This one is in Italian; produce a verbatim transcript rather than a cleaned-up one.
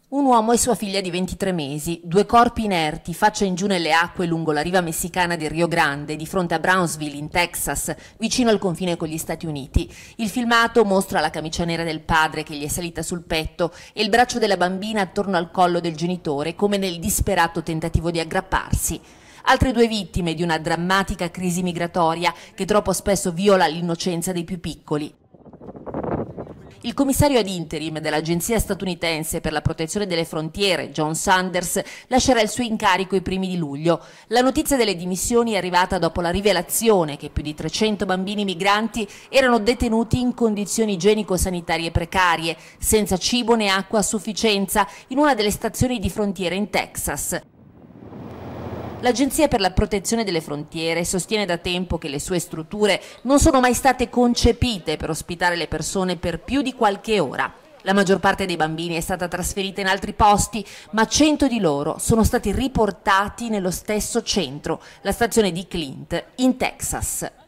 Un uomo e sua figlia di ventitré mesi, due corpi inerti, faccia in giù nelle acque lungo la riva messicana del Rio Grande, di fronte a Brownsville, in Texas, vicino al confine con gli Stati Uniti. Il filmato mostra la camicia nera del padre che gli è salita sul petto e il braccio della bambina attorno al collo del genitore, come nel disperato tentativo di aggrapparsi. Altre due vittime di una drammatica crisi migratoria che troppo spesso viola l'innocenza dei più piccoli. Il commissario ad interim dell'Agenzia statunitense per la protezione delle frontiere, John Sanders, lascerà il suo incarico i primi di luglio. La notizia delle dimissioni è arrivata dopo la rivelazione che più di trecento bambini migranti erano detenuti in condizioni igienico-sanitarie precarie, senza cibo né acqua a sufficienza, in una delle stazioni di frontiera in Texas. L'Agenzia per la protezione delle frontiere sostiene da tempo che le sue strutture non sono mai state concepite per ospitare le persone per più di qualche ora. La maggior parte dei bambini è stata trasferita in altri posti, ma cento di loro sono stati riportati nello stesso centro, la stazione di Clint, in Texas.